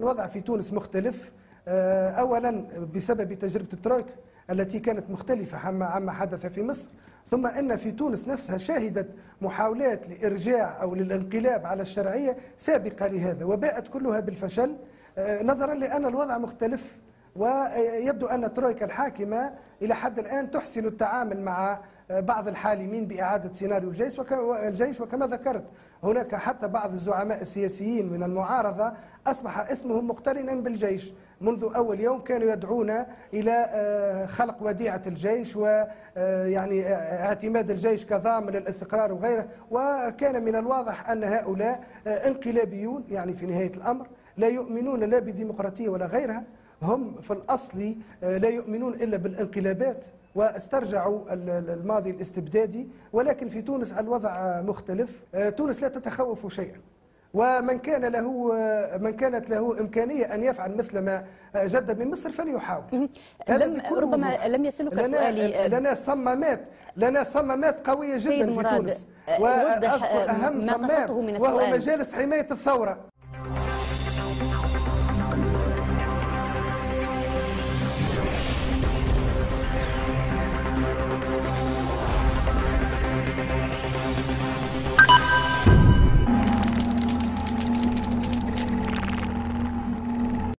الوضع في تونس مختلف، أولا بسبب تجربة الترويكا التي كانت مختلفة عما حدث في مصر، ثم أن في تونس نفسها شهدت محاولات لإرجاع أو للانقلاب على الشرعية سابقة لهذا، وباءت كلها بالفشل نظرا لأن الوضع مختلف. ويبدو أن الترويكا الحاكمة إلى حد الآن تحسن التعامل مع بعض الحالمين بإعادة سيناريو الجيش، وكما ذكرت هناك حتى بعض الزعماء السياسيين من المعارضة أصبح اسمهم مقترنا بالجيش. منذ أول يوم كانوا يدعون إلى خلق وديعة الجيش ويعني اعتماد الجيش كضامن للاستقرار وغيره، وكان من الواضح أن هؤلاء انقلابيون، يعني في نهاية الأمر لا يؤمنون لا بديمقراطية ولا غيرها، هم في الأصل لا يؤمنون إلا بالانقلابات واسترجعوا الماضي الاستبدادي. ولكن في تونس الوضع مختلف، تونس لا تتخوف شيئا، ومن كانت له إمكانية أن يفعل مثل ما جد بمصر فليحاول. ربما لم يصلك سؤالي. لنا صمامات قوية جدا في تونس، وأذكر أهم صمام وهو مجالس حماية الثورة.